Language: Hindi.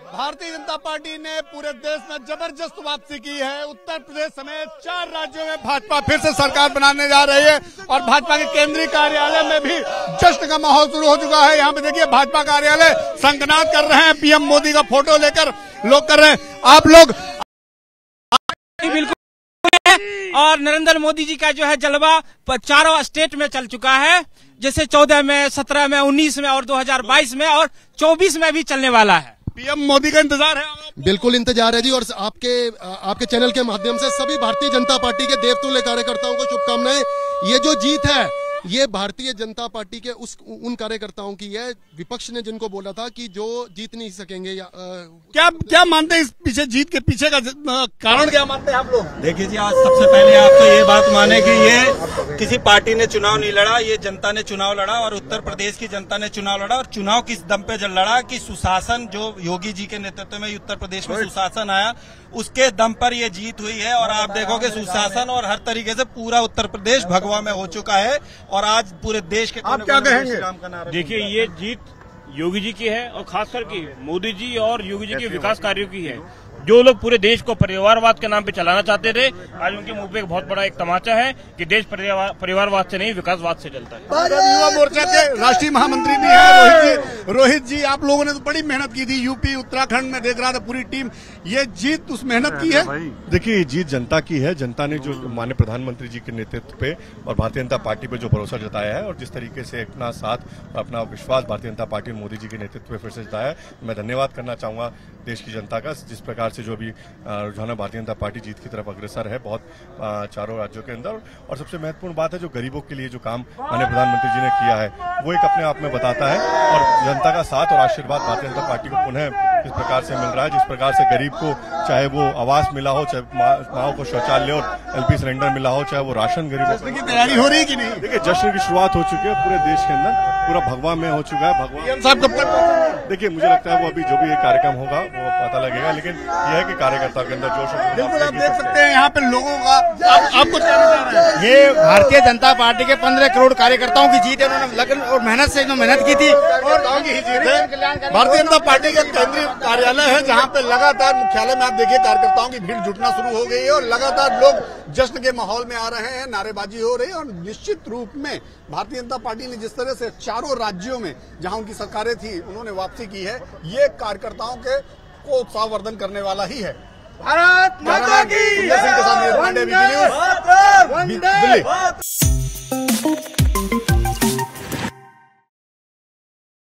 भारतीय जनता पार्टी ने पूरे देश में जबरदस्त वापसी की है। उत्तर प्रदेश समेत 4 राज्यों में भाजपा फिर से सरकार बनाने जा रही है और भाजपा के केंद्रीय कार्यालय में भी जश्न का माहौल शुरू हो चुका है। यहाँ पे देखिए भाजपा कार्यालय शंखनाद कर रहे हैं, पीएम मोदी का फोटो लेकर लोग कर रहे हैं। आप लोग बिल्कुल, और नरेंद्र मोदी जी का जो है जलवा 4 स्टेट में चल चुका है, जैसे 14 में, 17 में, 19 में और 2022 में और 24 में भी चलने वाला है। पीएम मोदी का इंतजार है? बिल्कुल इंतजार है जी। और आपके चैनल के माध्यम से सभी भारतीय जनता पार्टी के देवतुल्य कार्यकर्ताओं को शुभकामनाएं। ये जो जीत है ये भारतीय जनता पार्टी के उन कार्यकर्ताओं की है, विपक्ष ने जिनको बोला था कि जो जीत नहीं सकेंगे। क्या मानते हैं इस पीछे जीत के पीछे का कारण क्या मानते हैं आप लोग? देखिए जी, आज सबसे पहले आप तो ये बात माने कि ये किसी पार्टी ने चुनाव नहीं लड़ा, ये जनता ने चुनाव लड़ा और उत्तर प्रदेश की जनता ने चुनाव लड़ा। और चुनाव किस दम पे लड़ा कि सुशासन जो योगी जी के नेतृत्व में उत्तर प्रदेश में सुशासन आया, उसके दम पर ये जीत हुई है। और आप देखोगे सुशासन और हर तरीके से पूरा उत्तर प्रदेश भगवा में हो चुका है और आज पूरे देश के आप क्या कहेंगे? देखिए, ये जीत योगी जी की है और खासकर की मोदी जी और योगी जी के विकास कार्यों की है। जो लोग पूरे देश को परिवारवाद के नाम पे चलाना चाहते थे, आज उनके मुंह पे एक बहुत बड़ा एक तमाचा है कि देश परिवारवाद से नहीं विकासवाद से चलता है। युवा मोर्चा के राष्ट्रीय महामंत्री भी हैं रोहित जी, आप लोगों ने तो बड़ी मेहनत की थी, यूपी उत्तराखंड में देख रहा था पूरी टीम, ये जीत उस मेहनत की है? देखिए, जीत जनता की है। जनता ने जो माननीय प्रधानमंत्री जी के नेतृत्व पे और भारतीय जनता पार्टी पे जो भरोसा जताया है और जिस तरीके से अपना साथ और अपना विश्वास भारतीय जनता पार्टी और मोदी जी के नेतृत्व पे फिर से जताया है, मैं धन्यवाद करना चाहूंगा देश की जनता का। जिस प्रकार से जो भी रुझान भारतीय जनता पार्टी जीत की तरफ अग्रसर है बहुत चारों राज्यों के अंदर। और सबसे महत्वपूर्ण बात है जो गरीबों के लिए जो काम माननीय प्रधानमंत्री जी ने किया है वो एक अपने आप में बताता है। और जनता का साथ और आशीर्वाद भारतीय जनता पार्टी को पुनः इस प्रकार से मिल रहा है, जिस प्रकार से गरीब को चाहे वो आवास मिला हो, चाहे माओ को शौचालय और एलपी सिलेंडर मिला हो, चाहे वो राशन गरीबों की तैयारी हो रही है कि नहीं? देखिए, जश्न की शुरुआत हो चुकी है पूरे देश के अंदर, पूरा भगवा में हो चुका है। भगवान साहब कब तक? देखिए, मुझे लगता है वो अभी जो भी एक कार्यक्रम होगा वो पता लगेगा, लेकिन यह है कि कार्यकर्ता के अंदर जोश। बिल्कुल, आप देख सकते हैं यहाँ पे लोगों का आपको क्या नजर है? ये भारतीय जनता पार्टी के 15 करोड़ कार्यकर्ताओं की जीत है। उन्होंने लगन और मेहनत से मेहनत की थी और भारतीय जनता पार्टी का केंद्रीय कार्यालय है जहाँ पे लगातार मुख्यालय में आप देखिए कार्यकर्ताओं की भीड़ जुटना शुरू हो गई है और लगातार लोग जश्न के माहौल में आ रहे हैं, नारेबाजी हो रही है। और निश्चित रूप में भारतीय जनता पार्टी ने जिस तरह से 4 राज्यों में जहां उनकी सरकारें थी उन्होंने वापसी की है, ये कार्यकर्ताओं के को उत्साहवर्धन करने वाला ही है। भारत माता की के साथ दिल्ली।